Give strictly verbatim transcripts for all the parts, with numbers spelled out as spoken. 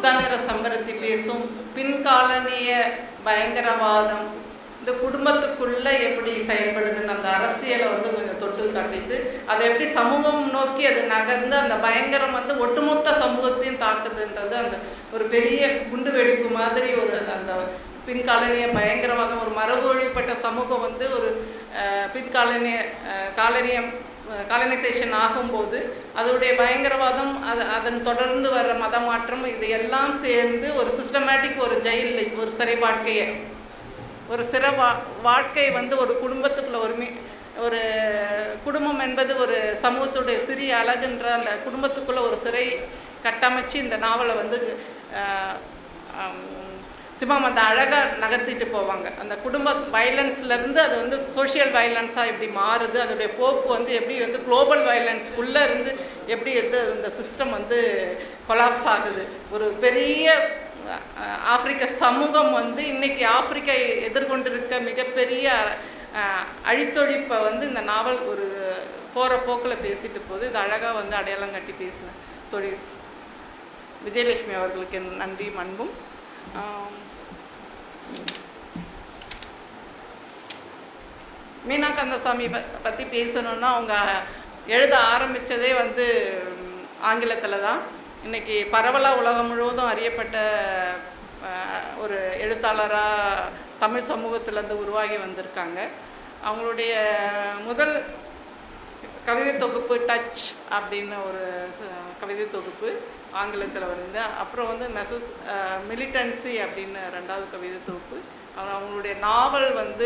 உதாரண சம்பரத்தி பேசும் பின்காலனிய பயங்கரவாதம் இந்த குடும்பத்துக்குள்ள எப்படி செயல்படுதுன்னு அந்த அரசியலை வந்து கொஞ்சம் தொட்டு காட்டிட்டு அதை எப்படி சமூகம் நோக்கி அது நகர்ந்து அந்த பயங்கரம் வந்து ஒட்டுமொத்த சமூகத்தையும் தாக்குதுன்றது அந்த ஒரு பெரிய குண்டு வெடிப்பு மாதிரி ஒரு அந்த பின்காலனிய பயங்கரவாதம் ஒரு மரபு வழிபட்ட சமூகம் வந்து ஒரு பின்காலனிய காலனியம் காலனைசேஷன் ஆகும்போது அதோடைய பயங்கரவாதம் அது அதன் தொடர்ந்து வர்ற மத மாற்றம் இது எல்லாம் சேர்ந்து ஒரு சிஸ்டமேட்டிக் ஒரு ஜெயில் ஒரு சிறை வாழ்க்கையை ஒரு சிறை வா வாழ்க்கை வந்து ஒரு குடும்பத்துக்குள்ள ஒரு மீ ஒரு குடும்பம் என்பது ஒரு சமூகத்துடைய சிறிய அழகுன்ற அந்த குடும்பத்துக்குள்ள ஒரு சிறை கட்டமைச்சு இந்த நாவலை வந்து சிவம் அந்த அழகாக நகர்த்திட்டு போவாங்க. அந்த குடும்ப வயலன்ஸ்லேருந்து அது வந்து சோஷியல் வயலன்ஸாக எப்படி மாறுது, அதோடைய போக்கு வந்து எப்படி வந்து குளோபல் வயலன்ஸ்குள்ளே இருந்து எப்படி வந்து இந்த சிஸ்டம் வந்து கொலாப்ஸ் ஆகுது. ஒரு பெரிய ஆப்பிரிக்க சமூகம் வந்து இன்றைக்கி ஆப்பிரிக்கா எதிர்கொண்டிருக்க மிகப்பெரிய அழித்தொழிப்பை வந்து இந்த நாவல் ஒரு போகிற போக்கில் பேசிட்டு போகுது. இது அழகாக வந்து அடையாளம் கட்டி பேசின தொழில் விஜயலட்சுமி அவர்களுக்கு நன்றி அன்பும். மீனா கந்தசாமி பற்றி பேசணுன்னா அவங்க எழுத ஆரம்பித்ததே வந்து ஆங்கிலத்தில் தான். இன்றைக்கி பரவலாக உலகம் முழுவதும் அறியப்பட்ட ஒரு எழுத்தாளராக தமிழ் சமூகத்திலேருந்து உருவாகி வந்திருக்காங்க. அவங்களுடைய முதல் கவிதை தொகுப்பு டச் அப்படின்னு ஒரு கவிதை தொகுப்பு ஆங்கிலத்தில் வருது. அப்புறம் வந்து மெசஸ் மிலிட்டன்சி அப்படின்னு ரெண்டாவது கவிதை தொகுப்பு. அவங்களுடைய நாவல் வந்து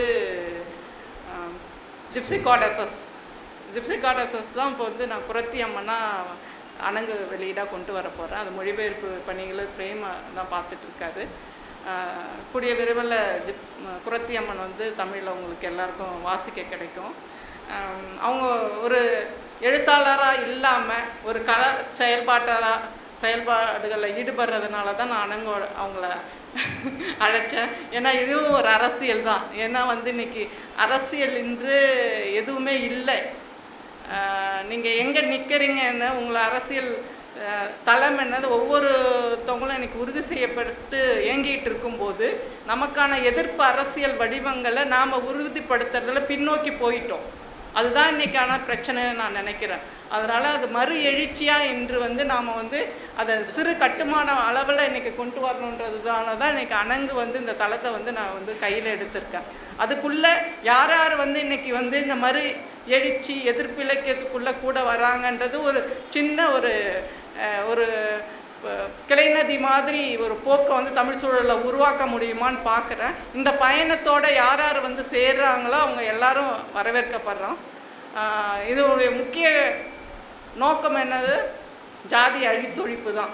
ஜிப்சி காடஸஸ் ஜிப்சி காடஸஸ் தான் இப்போ வந்து நான் குரத்தி அம்மனா அணங்கு வெளியீடாக கொண்டு வர போகிறேன். அது மொழிபெயர்ப்பு பணிகளை பிரேமா தான் பார்த்துட்ருக்காரு. கூடிய விரைவில் ஜிப் குரத்தி அம்மன் வந்து தமிழில் உங்களுக்கு எல்லாருக்கும் வாசிக்க கிடைக்கும். அவங்க ஒரு எழுத்தாளராக இல்லாமல் ஒரு கல செயல்பாட்டராக செயல்பாடுகளில் ஈடுபடுறதுனால தான் நான் அணங்கோ அவங்கள அழைச்சேன். ஏன்னா இதுவும் ஒரு அரசியல் தான். ஏன்னா வந்து இன்றைக்கி அரசியல் இன்று எதுவுமே இல்லை. நீங்கள் எங்கே நிற்கிறீங்கன்னு உங்களை அரசியல் தளம் என்னது ஒவ்வொருத்தவங்களும் எனக்கு உறுதி செய்யப்பட்டு இயங்கிட்டு இருக்கும்போது நமக்கான எதிர்ப்பு அரசியல் வடிவங்களை நாம் உறுதிப்படுத்துறதுல பின்னோக்கி போயிட்டோம். அதுதான் இன்றைக்கான பிரச்சனைன்னு நான் நினைக்கிறேன். அதனால் அது மறு எழுச்சியாக இன்று வந்து நாம் வந்து அதை சிறு கட்டுமான அளவில் இன்றைக்கி கொண்டு வரணுன்றதுதான தான் இன்றைக்கி அணங்கு வந்து இந்த தளத்தை வந்து நான் வந்து கையில் எடுத்திருக்கேன். அதுக்குள்ளே யார் யார் வந்து இன்றைக்கி வந்து இந்த மறு எழுச்சி எதிர்ப்பு இலக்கியத்துக்குள்ளே கூட வராங்கன்றது ஒரு சின்ன ஒரு ஒரு கிளைநதி மாதிரி ஒரு போக்கை வந்து தமிழ் சூழலில் உருவாக்க முடியுமான்னு பார்க்குறேன். இந்த பயணத்தோடு யார் யார் வந்து சேர்றாங்களோ அவங்க எல்லாரும் வரவேற்கப்படுறோம். இதோடைய முக்கிய நோக்கம் என்னது? ஜாதி அழித்தொழிப்பு தான்.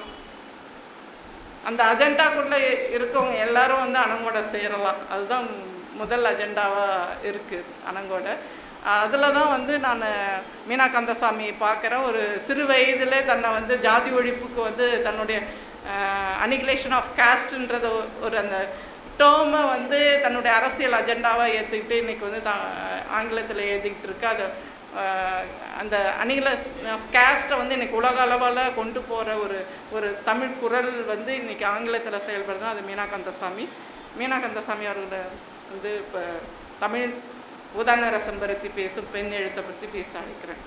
அந்த அஜெண்டாக்குள்ளே இருக்கவங்க எல்லாரும் வந்து அணங்கோட சேரலாம். அதுதான் முதல் அஜெண்டாவாக இருக்குது அணங்கோட. அதில் தான் வந்து நான் மீனா கந்தசாமியை பார்க்குறேன். ஒரு சிறு வயதிலே தன்னை வந்து ஜாதி ஒழிப்புக்கு வந்து தன்னுடைய அனிகிலேஷன் ஆஃப் காஸ்ட்ன்றத ஒரு அந்த டேர்மை வந்து தன்னுடைய அரசியல் அஜெண்டாவாக ஏற்றுக்கிட்டு இன்றைக்கி வந்து த ஆங்கிலத்தில் எழுதிக்கிட்டு இருக்கு. அதை அந்த அனிகிலேஷன் ஆஃப் காஸ்ட்டை வந்து இன்றைக்கி உலக அளவில் கொண்டு போகிற ஒரு ஒரு தமிழ் குரல் வந்து இன்றைக்கி ஆங்கிலத்தில் செயல்படுறது. அது மீனா கந்தசாமி. மீனா கந்தசாமி அவர்களை வந்து இப்போ தமிழ் உதாரண சம்பரத்தி பேசும் பெண் எழுத்தை பற்றி பேச அழைக்கிறேன்.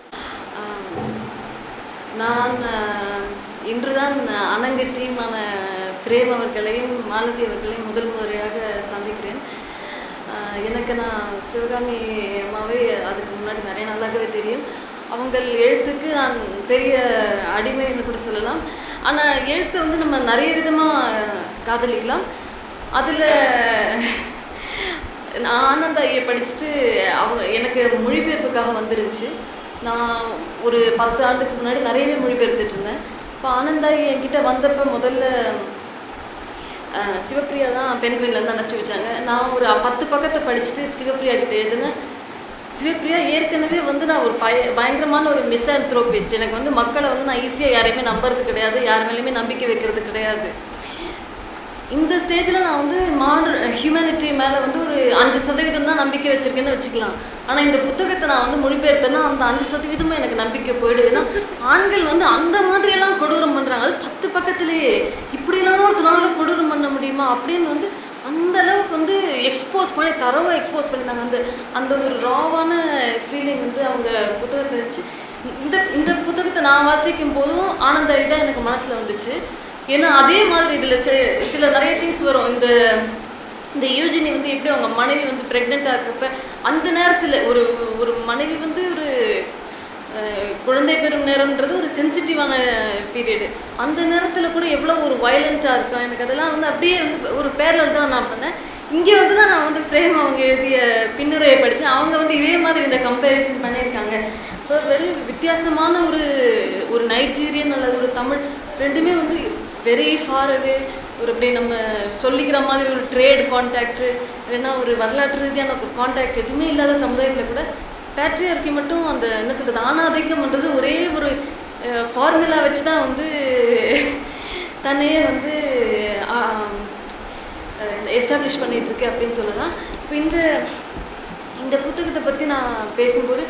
நான் இன்றுதான் அணங்கு டீமான பிரேம் அவர்களையும் மாலதி அவர்களையும் முதல் முறையாக சந்திக்கிறேன். எனக்கு நான் சிவகாமி அம்மாவே அதுக்கு முன்னாடி நிறைய நல்லாகவே தெரியும். அவங்கள் எழுத்துக்கு நான் பெரிய அடிமைன்னு கூட சொல்லலாம். ஆனால் எழுத்தை வந்து நம்ம நிறைய விதமாக காதலிக்கலாம். அதில் நான் ஆனந்த ஐயை படிச்சுட்டு அவங்க எனக்கு மொழிபெயர்ப்புக்காக வந்துருந்துச்சு. நான் ஒரு பத்து ஆண்டுக்கு முன்னாடி நிறையவே மொழிபெயர்த்துட்டு இருந்தேன். இப்போ ஆனந்த ஐ என்கிட்ட வந்தப்போ முதல்ல சிவப்பிரியா தான் பெண்குயிலேருந்து அனுப்பிச்சி வச்சாங்க. நான் ஒரு பத்து பக்கத்தை படிச்சுட்டு சிவப்பிரியா கிட்ட எழுதுனேன். சிவப்பிரியா ஏற்கனவே வந்து நான் ஒரு பய பயங்கரமான ஒரு மிஸ்ஆந்த்ரோபிஸ்ட். எனக்கு வந்து மக்களை வந்து நான் ஈஸியாக யாரையுமே நம்புறது கிடையாது, யார் மேலேயுமே நம்பிக்கை வைக்கிறது கிடையாது. இந்த ஸ்டேஜில் நான் வந்து மாடர் ஹியூமனிட்டி மேலே வந்து ஒரு அஞ்சு சதவீதம் தான் நம்பிக்கை வச்சுருக்கேன்னு வச்சுக்கலாம். ஆனால் இந்த புத்தகத்தை நான் வந்து மொழிபெயர்த்தேன்னா அந்த அஞ்சு சதவீதமும் எனக்கு நம்பிக்கை போயிடுதுன்னா ஆண்கள் வந்து அந்த மாதிரியெல்லாம் கொடூரம் பண்ணுறாங்க. அது பத்து பக்கத்துலேயே இப்படி முடியுமா அப்படின்னு வந்து அந்த அளவுக்கு வந்து எக்ஸ்போஸ் பண்ணி தரவாக எக்ஸ்போஸ் பண்ணியிருந்தாங்க. அந்த அந்த ஒரு ராவான ஃபீலிங் வந்து அவங்க புத்தகத்தை வச்சு இந்த இந்த புத்தகத்தை நான் வாசிக்கும் போதும் ஆனந்த இதான் எனக்கு மனசில் வந்துச்சு. ஏன்னா அதே மாதிரி இதில் சி சில நிறைய திங்ஸ் வரும். இந்த இந்த யூஜினி வந்து எப்படி அவங்க மனைவி வந்து ப்ரெக்னெண்ட்டாக இருக்கப்ப அந்த நேரத்தில் ஒரு ஒரு மனைவி வந்து ஒரு குழந்தை பெறும் நேரம்ன்றது ஒரு சென்சிட்டிவான பீரியடு. அந்த நேரத்தில் கூட எவ்வளோ ஒரு வயலண்ட்டாக இருக்கும். எனக்கு அதெல்லாம் வந்து அப்படியே வந்து ஒரு பேரல் தான் நான் பண்ணேன். இங்கே வந்து தான் நான் வந்து ஃப்ரேம் அவங்க எழுதிய பின்னுரையை படித்தேன். அவங்க வந்து இதே மாதிரி இந்த கம்பேரிசன் பண்ணியிருக்காங்க. இப்போ வெரி வித்தியாசமான ஒரு ஒரு நைஜீரியன் அல்லது ஒரு தமிழ் ரெண்டுமே வந்து வெரி ஃபாரவே ஒரு அப்படி நம்ம சொல்லிக்கிற மாதிரி ஒரு ட்ரேட் கான்டாக்டு இல்லைன்னா ஒரு வரலாற்று ரீதியான ஒரு கான்டாக்ட் எதுவுமே இல்லாத சமுதாயத்தில் கூட பேட்ரியார்கி மட்டும் அந்த என்ன சொல்கிறது ஆணாதிக்கம்ன்றது ஒரே ஒரு ஃபார்முலா வச்சு தான் வந்து தன்னையே வந்து எஸ்டாப்ளிஷ் பண்ணிகிட்ருக்கு அப்படின்னு சொல்லலாம். இப்போ இந்த இந்த புத்தகத்தை பற்றி நான் பேசும்போது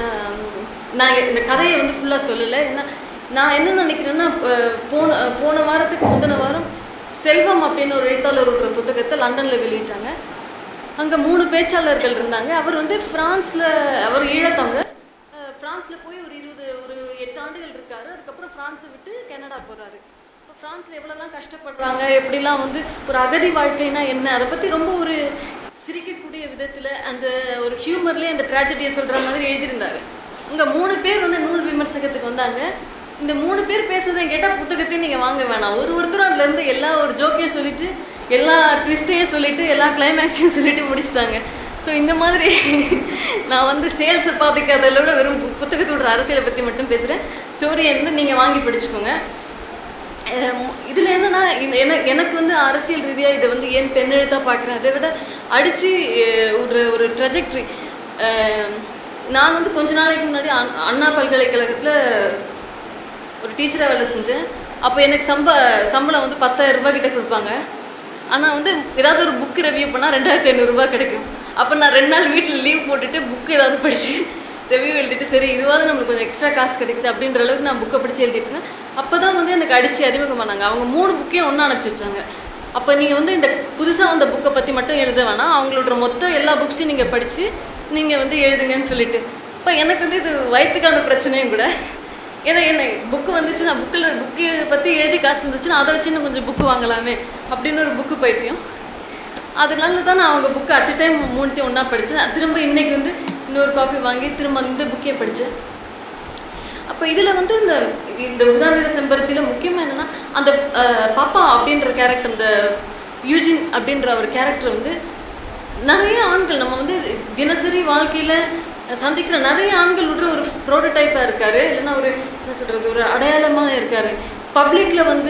நான் இந்த கதையை வந்து ஃபுல்லாக சொல்லலை. ஏன்னா நான் என்ன நினைக்கிறேன்னா போன போன வாரத்துக்கு முந்தின வாரம் செல்வம் அப்படின்னு ஒரு எழுத்தாளர் ஒரு புத்தகத்தை லண்டனில் வெளியிட்டாங்க. அங்கே மூணு பேச்சாளர்கள் இருந்தாங்க. அவர் வந்து ஃப்ரான்ஸில் அவர் ஈழத்தமிழர். ஃப்ரான்ஸில் போய் ஒரு இருபது ஒரு எட்டு ஆண்டுகள் இருக்கார். அதுக்கப்புறம் ஃப்ரான்ஸை விட்டு கனடா போகிறாரு. இப்போ ஃப்ரான்ஸில் எவ்வளோலாம் கஷ்டப்படுறாங்க எப்படிலாம் வந்து ஒரு அகதி வாழ்க்கைனா என்ன அதை பற்றி ரொம்ப ஒரு சிரிக்கக்கூடிய விதத்தில் அந்த ஒரு ஹியூமர்லேயே அந்த ட்ராஜடியை சொல்கிற மாதிரி எழுதியிருந்தார். இங்கே மூணு பேர் வந்து நூல் விமர்சகத்துக்கு வந்தாங்க. இந்த மூணு பேர் பேசுறதை கேட்டால் புத்தகத்தையும் நீங்கள் வாங்க வேணாம். ஒரு ஒருத்தரும் அதுலேருந்து எல்லா ஒரு ஜோக்கையும் சொல்லிவிட்டு எல்லா ட்விஸ்ட்டையும் சொல்லிவிட்டு எல்லா கிளைமேக்ஸையும் சொல்லிவிட்டு முடிச்சிட்டாங்க. ஸோ இந்த மாதிரி நான் வந்து சேல்ஸை பாதிக்காததை விட வெறும் புத்தகத்தோட அரசியலை பற்றி மட்டும் பேசுகிறேன். ஸ்டோரியை வந்து நீங்கள் வாங்கி படிச்சுக்கோங்க. இதில் என்னென்னா எனக்கு எனக்கு வந்து அரசியல் ரீதியாக இதை வந்து ஏன் பெண்ணெழுத்தாக பார்க்குறேன் அதை விட அடித்து ஒரு ஒரு ட்ரெஜெக்ட்ரி. நான் வந்து கொஞ்ச நாளைக்கு முன்னாடி அண்ணா பல்கலைக்கழகத்தில் ஒரு டீச்சராக வேலை செஞ்சேன். அப்போ எனக்கு சம்ப சம்பளம் வந்து பத்தாயிரம் ரூபாய் கிட்ட கொடுப்பாங்க. ஆனால் வந்து ஏதாவது ஒரு புக்கு ரிவ்யூ பண்ணால் ரெண்டாயிரத்தி ஐநூறுரூபா கிடைக்கும். அப்போ நான் ரெண்டு நாள் வீட்டில் லீவ் போட்டுட்டு புக்கு ஏதாவது படித்து ரிவ்யூ எழுதிட்டு சரி இதுவாது நம்மளுக்கு கொஞ்சம் எக்ஸ்ட்ரா காசு கிடைக்குது அப்படின்ற அளவுக்கு நான் புக்கை படித்து எழுதிட்டு இருந்தேன். அப்போ தான் வந்து எனக்கு அடித்து அறிமுகமானாங்க. அவங்க மூணு புக்கையும் ஒன்றா அனுப்பிச்சி வச்சாங்க. அப்போ நீங்கள் வந்து இந்த புதுசாக வந்த புக்கை பற்றி மட்டும் எழுத வேணாம், அவங்களோட மொத்த எல்லா புக்ஸையும் நீங்கள் படித்து நீங்கள் வந்து எழுதுங்கன்னு சொல்லிட்டு. இப்போ எனக்கு வந்து இது வயிற்றுக்கான பிரச்சனையும் கூட. ஏன்னா என்ன புக்கு வந்துச்சு நான் புக்கில் புக்கு பற்றி எழுதி காசு வந்துச்சுன்னா அதை வச்சு இன்னும் கொஞ்சம் புக்கு வாங்கலாமே அப்படின்னு ஒரு புக்கு பைத்தியம். அதனால தான் நான் அவங்க புக்கு அட் டைம் மூணுத்தையும் ஒன்றா படித்தேன். திரும்ப இன்றைக்கி வந்து இன்னொரு காப்பி வாங்கி திரும்ப இந்த புக்கையை படித்தேன். அப்போ இதில் வந்து இந்த இந்த உதாரண செம்பருத்தியில் முக்கியமாக என்னென்னா அந்த பாப்பா அப்படின்ற கேரக்டர் இந்த யூஜின் அப்படின்ற ஒரு கேரக்டர் வந்து நிறைய ஆண்கள் நம்ம வந்து தினசரி வாழ்க்கையில் சந்திக்கிற நிறைய ஆண்கள் விட்டு ஒரு ப்ரோட்டோடைப்பாக இருக்கார். இல்லைன்னா ஒரு என்ன சொல்கிறது ஒரு அடையாளமாக இருக்கார். பப்ளிக்கில் வந்து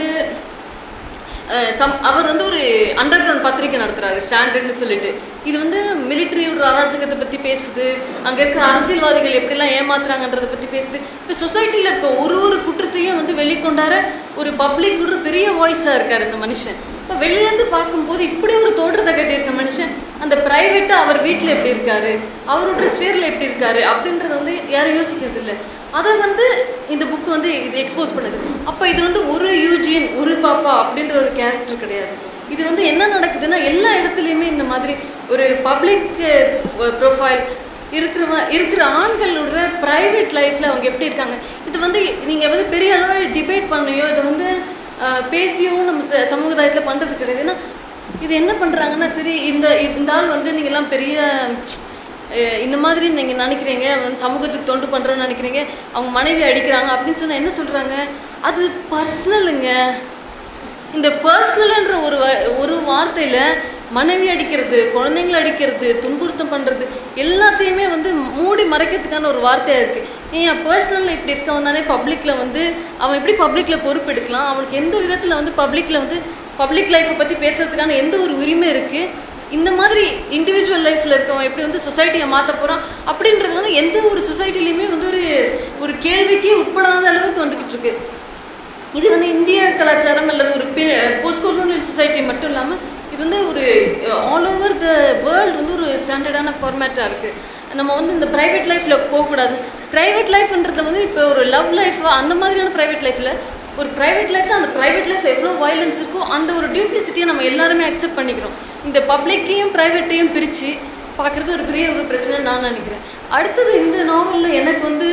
சம் அவர் வந்து ஒரு அண்டர் கிரவுண்ட் பத்திரிக்கை நடத்துகிறாரு ஸ்டாண்டர்ட்னு சொல்லிட்டு. இது வந்து மிலிட்ரி ஒரு அராஜகத்தை பற்றி பேசுது, அங்கே இருக்கிற அரசியல்வாதிகள் எப்படிலாம் ஏமாத்துறாங்கன்றதை பற்றி பேசுது. இப்போ சொசைட்டியில் இருக்க ஒரு ஒரு குற்றத்தையும் வந்து வெளிக்கொண்டார ஒரு பப்ளிக் ஒரு பெரிய வாய்ஸாக இருக்கார் இந்த மனுஷன். இப்போ வெளியேருந்து பார்க்கும்போது இப்படி ஒரு தோற்றத்தை கட்டியிருக்க மனுஷன் அந்த ப்ரைவேட்டாக அவர் வீட்டில் எப்படி இருக்காரு, அவரோட ஸ்பேரில் எப்படி இருக்காரு அப்படின்றத வந்து யாரும் யோசிக்கிறது இல்லை. அதை வந்து இந்த புக்கு வந்து இது எக்ஸ்போஸ் பண்ணுது. அப்போ இது வந்து ஒரு யூஜின் ஒரு பாப்பா அப்படின்ற ஒரு கேரக்டர் கிடையாது. இது வந்து என்ன நடக்குதுன்னா எல்லா இடத்துலையுமே இந்த மாதிரி ஒரு பப்ளிக் ப்ரொஃபைல் இருக்கிறவ இருக்கிற ஆண்களோட ப்ரைவேட் லைஃப்பில் அவங்க எப்படி இருக்காங்க இது வந்து நீங்கள் வந்து பெரிய அளவில் டிபேட் பண்ணியோ இதை வந்து பேசியோ நம்ம ச சமுதாயத்தில் பண்ணுறது கிடையாது. ஏன்னா இது என்ன பண்ணுறாங்கன்னா சரி இந்த இந்த ஆள் வந்து நீங்கள்லாம் பெரிய இந்த மாதிரி நீங்கள் நினைக்கிறீங்க சமூகத்துக்கு தொண்டு பண்ணுறோன்னு நினைக்கிறீங்க, அவங்க மனைவி அடிக்கிறாங்க அப்படின்னு சொன்னால் என்ன சொல்கிறாங்க அது பர்சனலுங்க. இந்த பர்சனல்ன்ற ஒரு ஒரு வார்த்தையில் மனைவி அடிக்கிறது, குழந்தைங்களை அடிக்கிறது, துன்புறுத்தம் பண்ணுறது எல்லாத்தையுமே வந்து மூடி மறைக்கிறதுக்கான ஒரு வார்த்தையாக இருக்குது. ஏன் பர்சனலில் இப்படி இருக்கவன் தானே பப்ளிக்கில் வந்து அவன் எப்படி பப்ளிக்கில் பொறுப்பெடுக்கலாம், அவனுக்கு எந்த விதத்தில் வந்து பப்ளிக்கில் வந்து பப்ளிக் லைஃப்பை பற்றி பேசுகிறதுக்கான எந்த ஒரு உரிமை இருக்குது, இந்த மாதிரி இண்டிவிஜுவல் லைஃப்பில் இருக்கவன் எப்படி வந்து சொசைட்டியை மாற்ற போகிறான் அப்படின்றது வந்து எந்த ஒரு சொசைட்டிலையுமே வந்து ஒரு ஒரு கேள்விக்கே உட்படாத அளவுக்கு வந்துக்கிட்டு இருக்கு. இது வந்து இந்திய கலாச்சாரம் அல்லது ஒரு போஸ்ட் கொலோனியல் சொசைட்டி மட்டும் இல்லாமல் இது வந்து ஒரு ஆல் ஓவர் த வேர்ல்டு வந்து ஒரு ஸ்டாண்டர்டான ஃபார்மேட்டாக இருக்குது. நம்ம வந்து இந்த ப்ரைவேட் லைஃப்பில் போகக்கூடாது. ப்ரைவேட் லைஃப்ன்றது வந்து இப்போ ஒரு லவ் லைஃப் அந்த மாதிரியான ப்ரைவேட் லைஃப்பில் ஒரு ப்ரைவேட் லைஃப்பில் அந்த ப்ரைவேட் லைஃப்பில் எவ்வளோ வயலன்ஸ் இருக்கோ அந்த ஒரு டியூப்ளிசிட்டியை நம்ம எல்லாருமே அக்செப்ட் பண்ணிக்கிறோம். இந்த பப்ளிக்கையும் ப்ரைவேட்டையும் பிரித்து பார்க்குறது ஒரு பெரிய ஒரு பிரச்சனை நான் நினைக்கிறேன். அடுத்தது இந்த நாவலில் எனக்கு வந்து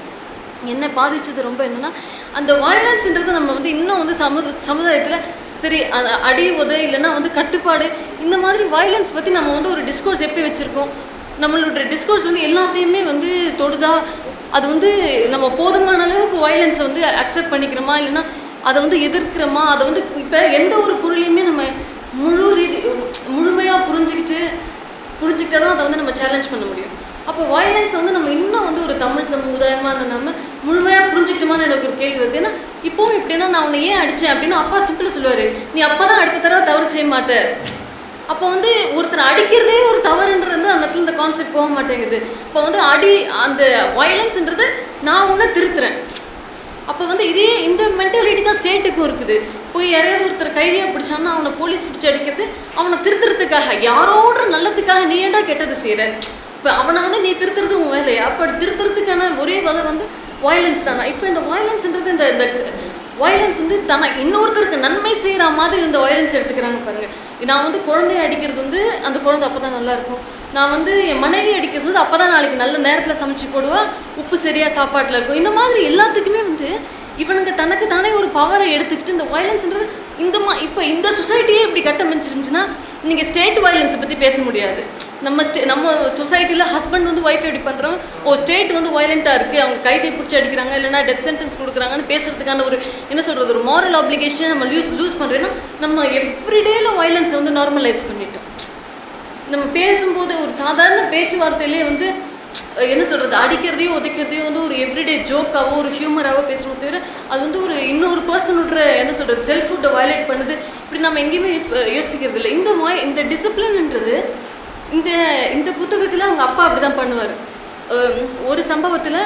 என்ன பாதிச்சது ரொம்ப என்னென்னா, அந்த வயலன்ஸ்ன்றது நம்ம வந்து இன்னும் வந்து சமு சமுதாயத்தில் சரி அடி உதை இல்லைன்னா வந்து கட்டுப்பாடு இந்த மாதிரி வயலன்ஸ் பற்றி நம்ம வந்து ஒரு டிஸ்கோர்ஸ் எப்படி வச்சுருக்கோம், நம்மளோட டிஸ்கோர்ஸ் வந்து எல்லாத்தையுமே வந்து தொடுதா, அது வந்து நம்ம போதுமான அளவுக்கு வயலன்ஸை வந்து அக்செப்ட் பண்ணிக்கிறோமா இல்லைன்னா அதை வந்து எதிர்க்கிறோமா, அதை வந்து இப்போ எந்த ஒரு பொருளையுமே நம்ம முழு ரீதி முழுமையாக புரிஞ்சுக்கிட்டு புரிஞ்சுக்கிட்டே தான் அதை வந்து நம்ம சேலஞ்ச் பண்ண முடியும். அப்போ வயலன்ஸை வந்து நம்ம இன்னும் வந்து ஒரு தமிழ் சமுதாயமாக நம்ம முழுமையாக புரிஞ்சுக்கிட்டோமான்னு எனக்கு ஒரு கேள்வி வருது. ஏன்னா இப்போவும் எப்படின்னா நான் உன்னை ஏன் அடித்தேன் அப்படின்னா அப்பா சிம்பிளாக சொல்லுவார், நீ அப்போ தான் அடுத்த தடவை தவறு செய்ய மாட்டேன். அப்போ வந்து ஒருத்தர் அடிக்கிறதே ஒரு தவறுன்றது அந்த இடத்துல இந்த கான்செப்ட் போக மாட்டேங்குது. இப்போ வந்து அடி அந்த வயலன்ஸ்ன்றது நான் ஒன்று திருத்துறேன். அப்போ வந்து இதே இந்த மென்டாலிட்டி தான் ஸ்டேட்டுக்கும் இருக்குது. போய் யாரையாவது ஒருத்தர் கைதியாக பிடிச்சான்னா அவனை போலீஸ் பிடிச்சி அடிக்கிறது அவனை திருத்துறதுக்காக, யாரோட நல்லதுக்காக நீ ஏன்டா கெட்டது செய்கிற, இப்போ அவனை வந்து நீ திருத்துறது உன் வேலையா, அப்போ திருத்துறதுக்கான ஒரே வகை வந்து வயலன்ஸ் தானே. இப்போ இந்த வயலன்ஸ்ன்றது இந்த இந்த வயலன்ஸ் வந்து தன இன்னொருத்தருக்கு நன்மை செய்கிற மாதிரி இந்த வயலன்ஸ் எடுத்துக்கிறாங்க பாருங்கள். நான் வந்து குழந்தைய அடிக்கிறது வந்து அந்த குழந்தை அப்போ தான் நல்லாயிருக்கும், நான் வந்து என் மனைவி அடிக்கிறது வந்து அப்போ தான் நாளைக்கு நல்ல நேரத்தில் சமைச்சு போடுவா, உப்பு சரியாக சாப்பாட்டில் இருக்கும். இந்த மாதிரி எல்லாத்துக்குமே வந்து இவனுங்க தனக்கு தானே ஒரு பவரை எடுத்துக்கிட்டு இந்த வயலன்ஸ்ன்றது இந்த மா இப்போ இந்த சொசைட்டியே இப்படி கட்டமைச்சிருந்துச்சுன்னா நீங்கள் ஸ்டேட் வயலன்ஸை பற்றி பேச முடியாது. நம்ம ஸ்டே நம்ம சொசைட்டியில் ஹஸ்பண்ட் வந்து ஒய்ஃப் எப்படி பண்ணுறோம், ஓ ஸ்டேட் வந்து வயலண்ட்டாக இருக்குது, அவங்க கைதை பிடிச்சி அடிக்கிறாங்க இல்லைனா டெத் சென்டென்ஸ் கொடுக்குறாங்கன்னு பேசுறதுக்கான ஒரு என்ன சொல்கிறது ஒரு மாரல் ஆப்ளிகேஷனை நம்ம லூஸ் லூஸ் பண்ணுறேன்னா நம்ம எவ்ரிடேல வயலன்ஸை வந்து நார்மலைஸ் பண்ணிட்டோம். நம்ம பேசும்போது ஒரு சாதாரண பேச்சுவார்த்தையிலே வந்து என்ன சொல்கிறது அடிக்கிறதையோ உதைக்கிறதையோ வந்து ஒரு எவ்ரிடே ஜோக்காவோ ஒரு ஹியூமராகவோ பேசணும் தவிர அது வந்து ஒரு இன்னொரு பர்சனோட என்ன சொல்கிறது செல்ஃப்ஹுட்டை வயலேட் பண்ணுது இப்படி நம்ம எங்கேயுமே யூஸ் யோசிக்கிறது இல்லை. இந்த வாய் இந்த டிசிப்ளின்ன்றது இந்த இந்த புத்தகத்தில் அவங்க அப்பா அப்படி தான் பண்ணுவார். ஒரு சம்பவத்தில்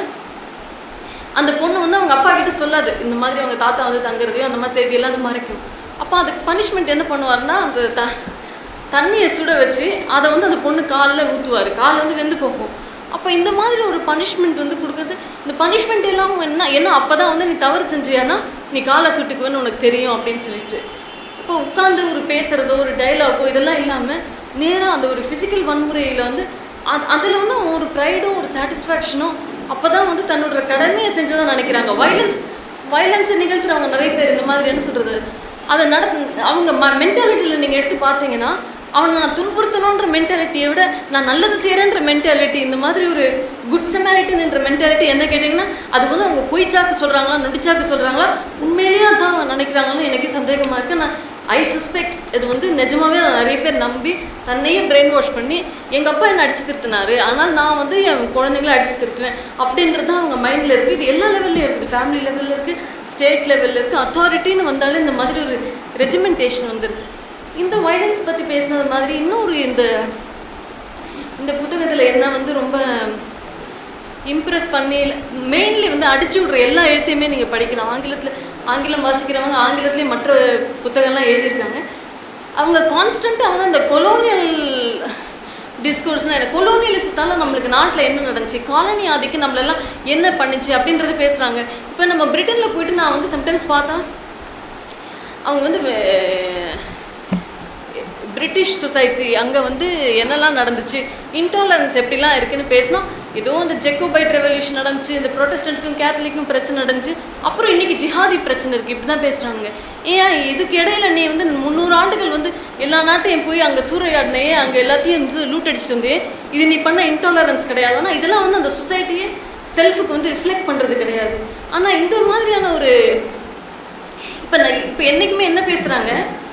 அந்த பொண்ணு வந்து அவங்க அப்பா கிட்ட சொல்லாது இந்த மாதிரி அவங்க தாத்தா வந்து தங்குறதையும் அந்த மாதிரி செய்தியெல்லாம் அது மறைக்கும். அப்போ அதுக்கு பனிஷ்மெண்ட் என்ன பண்ணுவார்னா அந்த த தண்ணியை சுட வச்சு அதை வந்து அந்த பொண்ணு காலில் ஊற்றுவார், கால் வந்து வெந்து போகும். அப்போ இந்த மாதிரி ஒரு பனிஷ்மெண்ட் வந்து கொடுக்குறது, இந்த பனிஷ்மெண்ட் எல்லாம் என்ன என்ன அப்போ தான் வந்து நீ தவறு செஞ்சியானா நீ காலை சுட்டுக்குவேன்னு உனக்கு தெரியும் அப்படின்னு சொல்லிட்டு இப்போ உட்காந்து ஒரு பேசுகிறதோ ஒரு டைலாகோ இதெல்லாம் இல்லாமல் நேராக அந்த ஒரு ஃபிசிக்கல் வன்முறையில் வந்து அது அதில் வந்து ஒரு ப்ரைடும் ஒரு சாட்டிஸ்ஃபேக்ஷனும் அப்போ தான் வந்து தன்னோட கடமையை செஞ்சதாக நினைக்கிறாங்க. வயலன்ஸ் வயலன்ஸை நிகழ்த்துறவங்க நிறைய பேர் இந்த மாதிரி என்ன சொல்கிறது அதை நட அவங்க ம மென்டாலிட்டியில் நீங்கள் எடுத்து பார்த்தீங்கன்னா அவனை நான் துன்புறுத்தணுன்ற மென்டாலிட்டியை விட நான் நல்லது செய்கிறேன்ற மென்டாலிட்டி, இந்த மாதிரி ஒரு குட் செமாரிட்டின்ற மென்டாலிட்டி என்ன கேட்டிங்கன்னா அது வந்து அவங்க பொய்ச்சாக்கு சொல்கிறாங்களா நொடிச்சாக்கு சொல்கிறாங்களா உண்மையிலேயே தான் நினைக்கிறாங்கன்னு எனக்கு சந்தேகமாக இருக்குது. நான் ஐ சஸ்பெக்ட் இது வந்து நிஜமாகவே நான் நிறைய பேர் நம்பி தன்னையே பிரெயின் வாஷ் பண்ணி எங்கள் அப்பா என்னை அடித்து திருத்தினாரு அதனால் நான் வந்து என் குழந்தைங்கள அடித்து திருத்துவேன் அப்படின்றது தான் அவங்க மைண்டில் இருக்குது. இது எல்லா லெவல்லையும் இருக்குது, ஃபேமிலி லெவலில் இருக்குது, ஸ்டேட் லெவலில் இருக்குது. அத்தாரிட்டின்னு வந்தாலும் இந்த மாதிரி ஒரு ரெஜிமெண்டேஷன் வந்துருக்கு. இந்த வயலன்ஸ் பற்றி பேசினது மாதிரி இன்னொரு இந்த இந்த புத்தகத்தில் என்ன வந்து ரொம்ப இம்ப்ரெஸ் பண்ணி மெயின்லி வந்து அடிச்சு விட்ற எல்லா எழுத்தையுமே நீங்கள் படிக்கணும். ஆங்கிலத்தில் ஆங்கிலம் வாசிக்கிறவங்க ஆங்கிலத்துலேயே மற்ற புத்தகம்லாம் எழுதியிருக்காங்க. அவங்க கான்ஸ்டண்ட்டாக வந்து அந்த கொலோனியல் டிஸ்கோர்ஸ்னால் என்ன கொலோனியலிசத்தால் நம்மளுக்கு நாட்டில் என்ன நடந்துச்சு, காலனி ஆதிக்கம் நம்மளெல்லாம் என்ன பண்ணிச்சு அப்படின்றத பேசுகிறாங்க. இப்போ நம்ம பிரிட்டனில் போயிட்டு நான் வந்து சம்டைம்ஸ் பார்த்தா அவங்க வந்து பிரிட்டிஷ் சொசைட்டி அங்கே வந்து என்னெல்லாம் நடந்துச்சு, இன்டாலரன்ஸ் எப்படிலாம் இருக்குதுன்னு பேசினா ஏதோ அந்த ஜெக்கோபைட் ரெவல்யூஷன் நடந்துச்சு, இந்த ப்ரொட்டஸ்டன்ட்டுக்கும் கேத்தலிக்கும் பிரச்சனை நடந்துச்சு, அப்புறம் இன்றைக்கி ஜிஹாதி பிரச்சனை இருக்குது, இப்படி தான் பேசுகிறாங்க. ஏன் இதுக்கு இடையில நீ வந்து முந்நூறு ஆண்டுகள் வந்து எல்லா நாட்டையும் போய் அங்கே சூறையாடினையே அங்கே எல்லாத்தையும் வந்து லூட் அடிச்சுட்டு வந்து இது நீ பண்ண இன்டாலரன்ஸ் கிடையாது. ஆனால் இதெல்லாம் வந்து அந்த சொசைட்டியே செல்ஃபுக்கு வந்து ரிஃப்ளெக்ட் பண்ணுறது கிடையாது. ஆனால் இந்த மாதிரியான ஒரு இப்போ நான் இப்போ என்றைக்குமே என்ன பேசுகிறாங்க,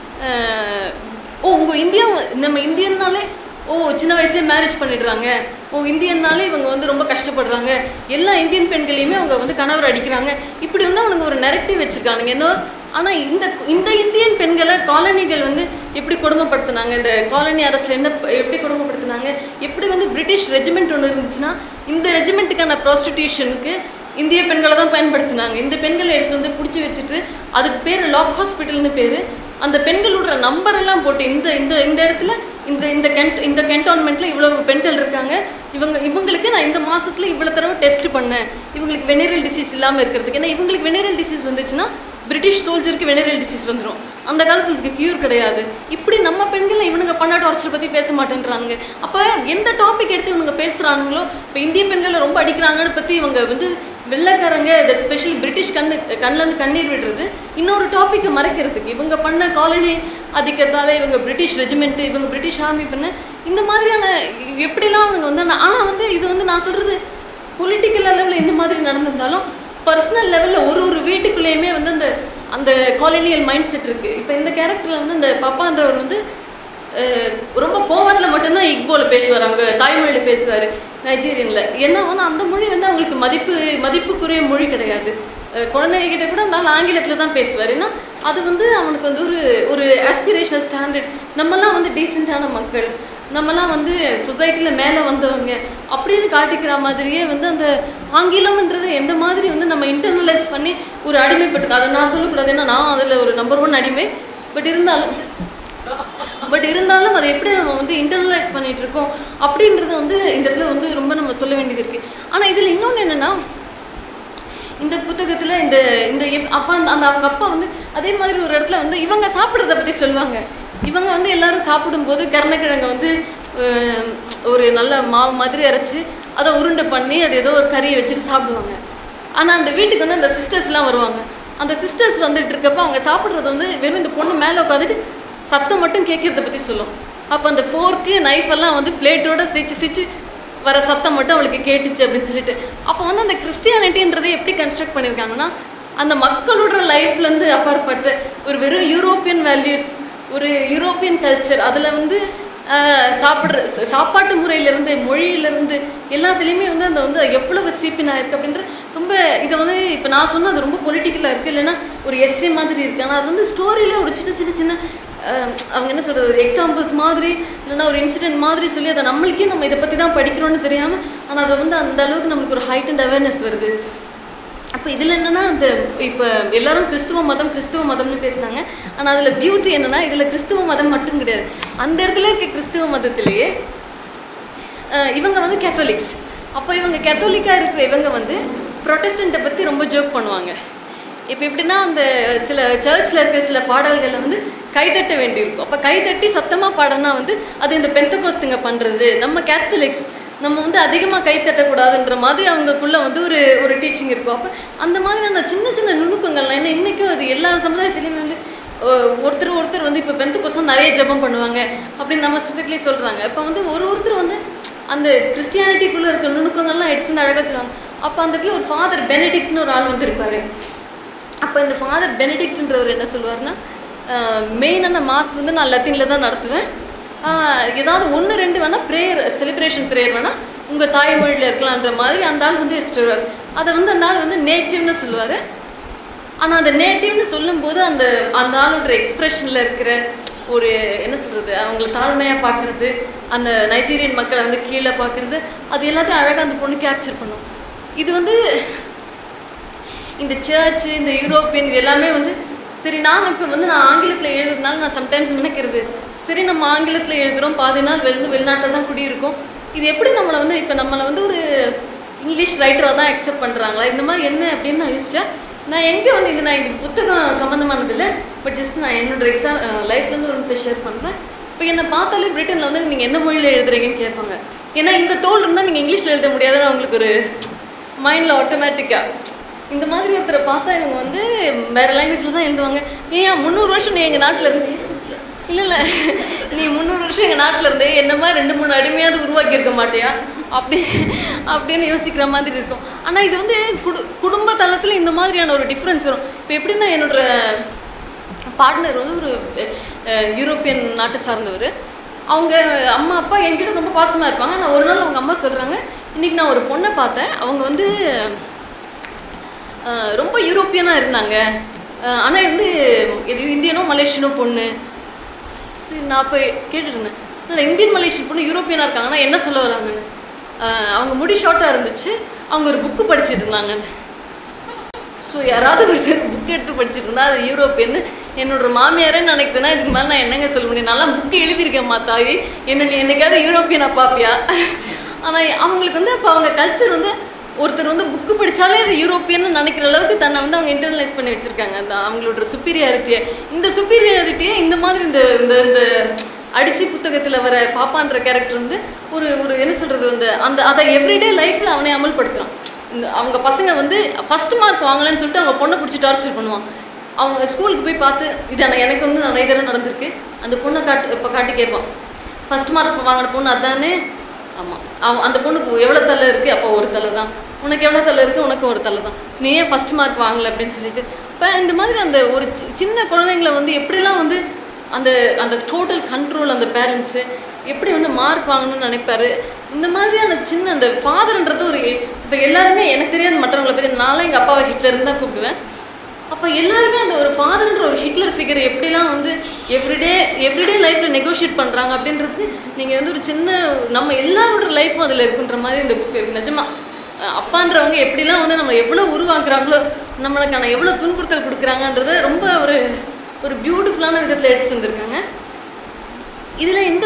ஓ உங்கள் இந்தியா நம்ம இந்தியன்னாலே ஓ சின்ன வயசுலேயே மேரேஜ் பண்ணிடுறாங்க, ஓ இந்தியன்னாலே இவங்க வந்து ரொம்ப கஷ்டப்படுறாங்க, எல்லா இந்தியன் பெண்களையுமே அவங்க வந்து கணவர் அடிக்கிறாங்க, இப்படி வந்து அவனுங்க ஒரு நெரட்டிவ் வச்சுருக்கானுங்க. என்ன ஆனால் இந்த இந்த இந்தியன் பெண்களை காலனிகள் வந்து எப்படி கொடுமைப்படுத்தினாங்க, இந்த காலனி அரசில் என்ன எப்படி கொடுமைப்படுத்தினாங்க, எப்படி வந்து பிரிட்டிஷ் ரெஜிமெண்ட் ஒன்று இருந்துச்சுன்னா இந்த ரெஜிமெண்ட்டுக்கான ப்ராஸ்டிடியூஷனுக்கு இந்திய பெண்களை தான் பயன்படுத்தினாங்க. இந்த பெண்களை எடுத்து வந்து பிடிச்சி வச்சுட்டு அதுக்கு பேர் லாக் ஹாஸ்பிட்டல்னு பேர், அந்த பெண்களோட நம்பரெல்லாம் போட்டு இந்த இந்த இந்த இடத்துல இந்த இந்த கென்ட் இந்த கென்டான்மெண்ட்டில் இவ்வளோ பெண்கள் இருக்காங்க, இவங்க இவங்களுக்கு நான் இந்த மாதத்தில் இவ்வளோ தடவை டெஸ்ட் பண்ணேன் இவங்களுக்கு வெனரல் டிசீஸ் இல்லாமல் இருக்கிறதுக்கு. ஏன்னா இவங்களுக்கு வெனரல் டிசீஸ் வந்துச்சுன்னா பிரிட்டிஷ் சோல்ஜருக்கு வெனரல் டிசீஸ் வந்துடும், அந்த காலத்தில் இதுக்கு க்யூர் கிடையாது. இப்படி நம்ம பெண்கள் இவனுங்க பண்ண டார்ச்சர் பற்றி பேச மாட்டேன்றானுங்க. அப்போ எந்த டாபிக் எடுத்து இவனுங்க பேசுகிறானுங்களோ, இப்போ இந்திய பெண்களை ரொம்ப அடிக்கிறாங்கன்னு பற்றி இவங்க வந்து வெள்ளைக்காரங்க ஸ்பெஷலி பிரிட்டிஷ் கண்ணு கண்ணிலேருந்து கண்ணீர் விடுறது இன்னொரு டாப்பிக்கை மறைக்கிறதுக்கு. இவங்க பண்ண காலனி ஆதிக்கத்தால் இவங்க பிரிட்டிஷ் ரெஜிமெண்ட்டு, இவங்க பிரிட்டிஷ் ஆர்மி பண்ண இந்த மாதிரியான எப்படிலாம் அவங்க வந்து, ஆனால் வந்து இது வந்து நான் சொல்கிறது பொலிட்டிக்கல் லெவலில் இந்த மாதிரி நடந்திருந்தாலும் பர்சனல் லெவலில் ஒரு ஒரு வீட்டுக்குள்ளேயுமே வந்து அந்த அந்த காலனியல் மைண்ட் செட் இருக்குது. இப்போ இந்த கேரக்டரில் வந்து இந்த பாப்பான்றவர் வந்து ரொம்ப கோவத்தில் மட்டும்தான் இக்போவில் பேசுவார், அவங்க தாய்மொழியில் பேசுவார் நைஜீரியனில். ஏன்னா வந்து அந்த மொழி வந்து அவங்களுக்கு மதிப்பு மதிப்புக்குரிய மொழி கிடையாது. குழந்தைகிட்ட கூட இருந்தாலும் ஆங்கிலத்தில் தான் பேசுவார். ஏன்னா அது வந்து அவனுக்கு வந்து ஒரு ஒரு ஆஸ்பிரேஷனல் ஸ்டாண்டர்ட். நம்மலாம் வந்து டீசெண்டான மக்கள், நம்மலாம் வந்து சொசைட்டியில் மேலே வந்தவங்க அப்படின்னு காட்டிக்கிற மாதிரியே வந்து அந்த ஆங்கிலம்ன்றது எந்த மாதிரி வந்து நம்ம இன்டர்னலைஸ் பண்ணி ஒரு அடிமைப்பட்டு, அதை நான் சொல்லக்கூடாது, ஏன்னா நான் அதில் ஒரு நம்பர் ஒன் அடிமை. பட் இருந்தாலும் பட் இருந்தாலும் அதை எப்படி நம்ம வந்து இன்டர்னலைஸ் பண்ணிகிட்டு இருக்கோம் அப்படின்றது வந்து இந்த இடத்துல வந்து ரொம்ப நம்ம சொல்ல வேண்டியது இருக்குது. ஆனால் இதில் இன்னொன்று என்னென்னா, இந்த புத்தகத்தில் இந்த இந்த அப்பா அந்த அவங்க அப்பா வந்து அதே மாதிரி ஒரு இடத்துல வந்து இவங்க சாப்பிட்றத பற்றி சொல்லுவாங்க. இவங்க வந்து எல்லோரும் சாப்பிடும்போது கருணக்கிழங்கை வந்து ஒரு நல்ல மாவு மாதிரி அரைச்சி அதை உருண்டை பண்ணி அது ஏதோ ஒரு கறியை வச்சுட்டு சாப்பிடுவாங்க. ஆனால் அந்த வீட்டுக்கு வந்து அந்த சிஸ்டர்ஸ்லாம் வருவாங்க. அந்த சிஸ்டர்ஸ் வந்துட்டு இருக்கப்போ அவங்க சாப்பிட்றது வந்து வெறும் இந்த பொண்ணு மேலே உட்காந்துட்டு சத்தம் மட்டும் கேட்குறத பற்றி சொல்லும். அப்போ அந்த ஃபோர்க்கு நைஃபெல்லாம் வந்து பிளேட்டோட சிச்சு சிச்சு வர சத்தம் மட்டும் அவளுக்கு கேட்டுச்சு அப்படின்னு சொல்லிட்டு. அப்போ வந்து அந்த கிறிஸ்டியானிட்டின்றதை எப்படி கன்ஸ்ட்ரக்ட் பண்ணியிருக்காங்கன்னா, அந்த மக்களோட லைஃப்லேருந்து அப்பாற்பட்ட ஒரு வெறும் யூரோப்பியன் வேல்யூஸ், ஒரு யூரோப்பியன் கல்ச்சர், அதில் வந்து சாப்பிட்ற சாப்பாட்டு முறையிலேருந்து மொழியிலேருந்து எல்லாத்துலேயுமே வந்து அந்த வந்து எவ்வளவு சீப்பினாக இருக்குது அப்படின்ற ரொம்ப இதை வந்து இப்போ நான் சொன்னால் அது ரொம்ப பொலிட்டிக்கலாக இருக்குது, இல்லைன்னா ஒரு எஸ்ஏ மாதிரி இருக்குது. ஆனால் அது வந்து ஸ்டோரியில் ஒரு சின்ன சின்ன சின்ன அவங்க என்ன சொல்கிறது ஒரு எக்ஸாம்பிள்ஸ் மாதிரி இல்லைன்னா ஒரு இன்சிடென்ட் மாதிரி சொல்லி அதை நம்மளுக்கே நம்ம இதை பற்றி தான் படிக்கிறோன்னு தெரியாமல், ஆனால் அதை வந்து அந்த அளவுக்கு நம்மளுக்கு ஒரு ஹைட் அண்ட் அவேர்னஸ் வருது. அப்போ இதில் என்னென்னா, அந்த இப்போ எல்லோரும் கிறிஸ்துவ மதம் கிறிஸ்துவ மதம்னு பேசினாங்க. ஆனால் அதில் பியூட்டி என்னென்னா, இதில் கிறிஸ்துவ மதம் மட்டும் கிடையாது, அந்த இடத்துல இருக்க கிறிஸ்துவ மதத்திலேயே இவங்க வந்து கேத்தோலிக்ஸ். அப்போ இவங்க கேத்தோலிக்காக இருக்கிற இவங்க வந்து ப்ரொட்டஸ்டண்ட்டை பற்றி ரொம்ப ஜோக் பண்ணுவாங்க. இப்போ எப்படின்னா, அந்த சில சர்ச்சில் இருக்கிற சில பாடல்களில் வந்து கைத்தட்ட வேண்டியிருக்கும். அப்போ கைத்தட்டி சத்தமாக பாடனா வந்து அது இந்த பெந்தகோஸ்துங்க பண்ணுறது, நம்ம கேத்தலிக்ஸ் நம்ம வந்து அதிகமாக கைத்தட்டக்கூடாதுன்ற மாதிரி அவங்களுக்குள்ளே வந்து ஒரு ஒரு டீச்சிங் இருக்கும். அப்போ அந்த மாதிரியான சின்ன சின்ன நுணுக்கங்கள்லாம் ஏன்னா இன்றைக்கும் அது எல்லா சமுதாயத்துலேயுமே வந்து ஒருத்தர் ஒருத்தர் வந்து இப்போ பெந்தகோஸ்தான் நிறைய ஜெபம் பண்ணுவாங்க அப்படின்னு நம்ம சொசைட்டிலே சொல்கிறாங்க. இப்போ வந்து ஒரு ஒருத்தர் வந்து அந்த கிறிஸ்டியானிட்டிக்குள்ளே இருக்கிற நுணுக்கங்கள்லாம் எடுத்து வந்து அழகாக சொல்லுவாங்க. அப்போ அந்த இடத்துல ஒரு ஃபாதர் பெனடிக்ட்னு ஒரு ஆள் வந்து இருப்பார். அப்போ இந்த ஃபாதர் பெனடிக்ட்ன்றவர் என்ன சொல்லுவார்னா, மெயினான மாஸ் வந்து நான் லத்தீனில் தான் நடத்துவேன், ஏதாவது ஒன்று ரெண்டு வேணால் ப்ரேயர் செலிப்ரேஷன் ப்ரேயர் வேணால் உங்கள் தாய்மொழியில் இருக்கலான்ற மாதிரி அந்த ஆள் வந்து எடுத்துகிட்டு வருவார். அதை வந்து அந்த ஆள் வந்து நேட்டிவ்னு சொல்லுவார். ஆனால் அந்த நேட்டிவ்னு சொல்லும்போது அந்த அந்த ஆளோட எக்ஸ்ப்ரெஷனில் இருக்கிற ஒரு என்ன சொல்கிறது அவங்கள தாழ்மையாக பார்க்குறது, அந்த நைஜீரியன் மக்களை வந்து கீழே பார்க்குறது, அது எல்லாத்தையும் அழகாக அந்த பொண்ணு கேப்சர் பண்ணும். இது வந்து இந்த சர்ச்சு இந்த யூரோப்பியன் இது எல்லாமே வந்து சரி நாங்கள் இப்போ வந்து நான் ஆங்கிலத்தில் எழுதுறதுனால நான் சம்டைம்ஸ் நினைக்கிறது சரி நம்ம ஆங்கிலத்தில் எழுதுகிறோம், பாதி நாள் வெளிந்து வெளிநாட்டில் தான் குடியிருக்கோம், இது எப்படி நம்மளை வந்து இப்போ நம்மளை வந்து ஒரு இங்கிலீஷ் ரைட்டராக தான் அக்செப்ட் பண்ணுறாங்களா இந்த மாதிரி என்ன அப்படின்னு நான் யோசித்தேன். நான் எங்கே வந்து இது நான் இது புத்தகம் சம்மந்தமானது இல்லை, பட் ஜஸ்ட் நான் என்னோட எக்ஸாம் லைஃப்லேருந்து ஒரு விஷயம் ஷேர் பண்ணுறேன். இப்போ என்னை பார்த்தாலே பிரிட்டனில் வந்து நீங்கள் எந்த மொழியில் எழுதுறீங்கன்னு கேட்பாங்க. ஏன்னா இந்த தோல் இருந்தால் நீங்கள் இங்கிலீஷில் எழுத முடியாதுன்னு அவங்களுக்கு ஒரு மைண்டில் ஆட்டோமேட்டிக்காக இந்த மாதிரி ஒருத்தரை பார்த்தா இவங்க வந்து வேறு லாங்குவேஜில் தான் எழுதுவாங்க. ஏன் முந்நூறு வருஷம் நீ எங்கள் நாட்டில் இருந்து இல்லை இல்லை நீ முந்நூறு வருஷம் எங்கள் நாட்டில் இருந்து என்ன மாதிரி ரெண்டு மூணு அடிமையாவது உருவாக்கியிருக்க மாட்டியா அப்படி அப்படின்னு யோசிக்கிற மாதிரி இருக்கும். ஆனால் இது வந்து குடு குடும்ப தளத்தில் இந்த மாதிரியான ஒரு டிஃப்ரென்ஸ் வரும். இப்போ எப்படின்னா என்னோட பார்ட்னர் வந்து ஒரு யூரோப்பியன் நாட்டை சார்ந்தவர். அவங்க அம்மா அப்பா என்கிட்ட ரொம்ப பாசமாக இருப்பாங்க. நான் ஒரு நாள் அவங்க அம்மா சொல்கிறாங்க, இன்றைக்கி நான் ஒரு பொண்ணை பார்த்தேன், அவங்க வந்து ரொம்ப யூரோப்பியனாக இருந்தாங்க, ஆனால் வந்து இது இந்தியனோ மலேசியனோ பொண்ணு. சரி நான் போய் கேட்டுருந்தேன், இல்லை இந்தியன் மலேசியன் பொண்ணு யூரோப்பியனாக இருக்காங்கன்னா என்ன சொல்ல வராங்கன்னு. அவங்க முடி ஷார்ட்டாக இருந்துச்சு, அவங்க ஒரு புக்கு படிச்சுட்டு இருந்தாங்க. ஸோ யாராவது ஒருத்தர் புக்கு எடுத்து படிச்சுட்டு இருந்தா அது யூரோப்பியன்னு என்னோட மாமியாரே நினைக்குதுன்னா இதுக்கு மேலே நான் என்னங்க சொல்ல முடியும், நல்லா புக்கு எழுதியிருக்கேன் மாத்தாயி, என்ன நீ என்னைக்காவது யூரோப்பியனாக பார்ப்பியா. ஆனால் அவங்களுக்கு வந்து அப்போ அவங்க கல்ச்சர் வந்து ஒருத்தர் வந்து புக்கு படித்தாலே அது யூரோப்பியன்னு நினைக்கிற அளவுக்கு தன்னை வந்து அவங்க இன்டர்னலைஸ் பண்ணி வச்சுருக்காங்க அந்த அவங்களோட சுப்பீரியாரிட்டியை. இந்த சுப்பீரியாரிட்டியை இந்த மாதிரி இந்த இந்த இந்த அடிச்சு புத்தகத்தில் வர பாப்பான்ற கேரக்டர் வந்து ஒரு ஒரு என்ன சொல்கிறது அந்த அந்த அதை எவ்ரிடே லைஃப்பில் அவனே அமல்படுத்துகிறான். இந்த அவங்க பசங்க வந்து ஃபஸ்ட் மார்க் வாங்கலன்னு சொல்லிட்டு அவங்க பொண்ணை பிடிச்சி டார்ச்சர் பண்ணுவான். அவங்க ஸ்கூலுக்கு போய் பார்த்து இது ஆனால் எனக்கு வந்து நிறைய தடவை நடந்திருக்கு. அந்த பொண்ணை காட்டு இப்போ காட்டி கேட்பான், ஃபஸ்ட் மார்க் வாங்கின பொண்ணு அதானே? ஆமாம். அவன் அந்த பொண்ணுக்கு எவ்வளோ தலை இருக்குது? அப்போ ஒரு தலை தான். உனக்கு எவ்வளோ தலை இருக்குது? உனக்கு ஒரு தலை தான். நீ ஏன் ஃபஸ்ட் மார்க் வாங்கலை அப்படின்னு சொல்லிட்டு இப்போ இந்த மாதிரி அந்த ஒரு சின்ன குழந்தைங்களை வந்து எப்படிலாம் வந்து அந்த அந்த டோட்டல் கண்ட்ரோல் அந்த பேரண்ட்ஸு எப்படி வந்து மார்க் வாங்கணும்னு நினைப்பாரு. இந்த மாதிரியான சின்ன அந்த ஃபாதர்ன்றது ஒரு இப்போ எல்லாருமே எனக்கு தெரியாது மற்றவங்களை பற்றி, நானும் எங்கள் அப்பாவை ஹிட்லர்னு தான் கூப்பிடுவேன். அப்போ எல்லாருமே அந்த ஒரு ஃபாதர்ன்ற ஒரு ஹிட்லர் ஃபிகர் எப்படிலாம் வந்து எவ்ரிடே எவ்ரிடே லைஃப்பில் நெகோஷியேட் பண்ணுறாங்க அப்படின்றது நீங்கள் வந்து ஒரு சின்ன நம்ம எல்லாரோட லைஃப்பும் அதில் இருக்குன்ற மாதிரி இந்த புக் இருக்குது. நிஜமாக அப்பான்றவங்க எப்படிலாம் வந்து நம்ம எவ்வளோ உருவாக்குறாங்களோ, நம்மளுக்கான எவ்வளோ துன்புறுத்தல் கொடுக்குறாங்கன்றத ரொம்ப ஒரு ஒரு பியூட்டிஃபுல்லான விதத்தில் எடுத்துகிட்டு வந்திருக்காங்க. இதில் இந்த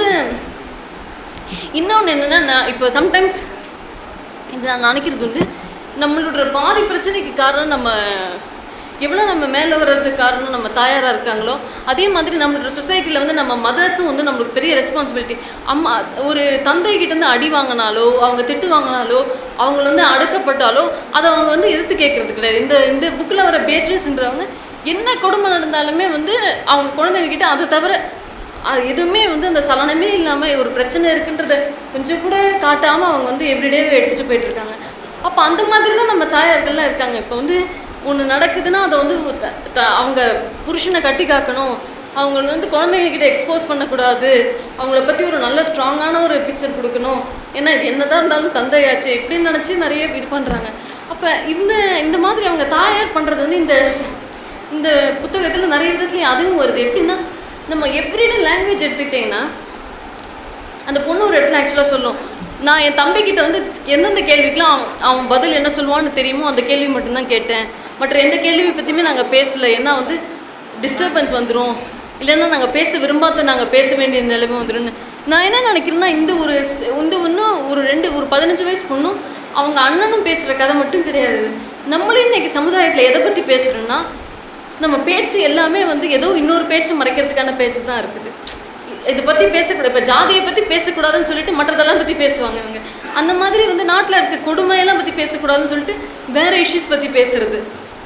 இன்னொன்று என்னென்னா, நான் இப்போ சம்டைம்ஸ் இது நான் நினைக்கிறது உண்டு, நம்மளோட பாதி பிரச்சனைக்கு காரணம் நம்ம எவ்வளோ நம்ம மேலே வர்றதுக்கு காரணம் நம்ம தாயாராக இருக்காங்களோ, அதே மாதிரி நம்மளோட சொசைட்டியில் வந்து நம்ம மதர்ஸும் வந்து நம்மளுக்கு பெரிய ரெஸ்பான்சிபிலிட்டி. அம்மா ஒரு தந்தைகிட்டேருந்து அடி வாங்கினாலோ, அவங்க திட்டு வாங்கினாலோ, அவங்கள வந்து அடக்கப்பட்டாலோ அதை அவங்க வந்து எதிர்த்து கேட்குறது கிடையாது. இந்த இந்த புக்கில் வர பேட்ரிஸ்ன்றவங்க என்ன கொடுமை நடந்தாலுமே வந்து அவங்க குழந்தைங்கக்கிட்ட அதை தவிர அது எதுவுமே வந்து அந்த சலனமே இல்லாமல் ஒரு பிரச்சனை இருக்குன்றத கொஞ்சம் கூட காட்டாமல் அவங்க வந்து எவ்ரிடேவே எடுத்துகிட்டு போயிட்டுருக்காங்க. அப்போ அந்த மாதிரி தான் நம்ம தாயார்கள்லாம் இருக்காங்க. இப்போ வந்து ஒன்று நடக்குதுன்னா அதை வந்து அவங்க புருஷனை கட்டி காக்கணும், அவங்கள வந்து குழந்தைங்கக்கிட்ட எக்ஸ்போஸ் பண்ணக்கூடாது, அவங்கள பற்றி ஒரு நல்ல ஸ்ட்ராங்கான ஒரு பிக்சர் கொடுக்கணும், ஏன்னா இது என்ன தான் இருந்தாலும் தந்தையாச்சு இப்படின்னு நினச்சி நிறைய இது பண்ணுறாங்க. அப்போ இந்த இந்த மாதிரி அவங்க தாயார் பண்ணுறது வந்து இந்த இந்த புத்தகத்தில் நிறைய விதத்துலையும் அதுவும் வருது. எப்படின்னா, நம்ம எவ்ரிடே லாங்குவேஜ் எடுத்துக்கிட்டிங்கன்னா அந்த பொண்ணு ஒரு இடத்துல ஆக்சுவலாக சொல்லும், நான் என் தம்பிக்கிட்ட வந்து எந்தெந்த கேள்விக்கெலாம் அவன் அவன் பதில் என்ன சொல்லுவான்னு தெரியுமோ அந்த கேள்வி மட்டும்தான் கேட்டேன், மற்ற எந்த கேள்வி பற்றியுமே நாங்கள் பேசலை, ஏன்னா வந்து டிஸ்டர்பன்ஸ் வந்துடும், இல்லைன்னா நாங்கள் பேச விரும்பாத நாங்கள் பேச வேண்டிய நிலைமை வந்துடும்னு. நான் என்ன நினைக்கிறேன்னா, இந்த ஒரு இந்த இன்னும் ஒரு ரெண்டு ஒரு பதினஞ்சு வயசு பொண்ணும் அவங்க அண்ணனும் பேசுகிற கதை மட்டும் கிடையாது. நம்மளும் இன்றைக்கி சமுதாயத்தில் எதை பற்றி பேசுகிறோன்னா, நம்ம பேச்சு எல்லாமே வந்து ஏதோ இன்னொரு பேச்சு மறைக்கிறதுக்கான பேச்சு தான் இருக்குது. இதை பற்றி பேசக்கூடாது, இப்போ ஜாதியை பற்றி பேசக்கூடாதுன்னு சொல்லிட்டு மற்றதெல்லாம் பற்றி பேசுவாங்க இவங்க. அந்த மாதிரி வந்து நாட்டில் இருக்க கொடுமையெல்லாம் பற்றி பேசக்கூடாதுன்னு சொல்லிட்டு வேறு இஷ்யூஸ் பற்றி பேசுகிறது.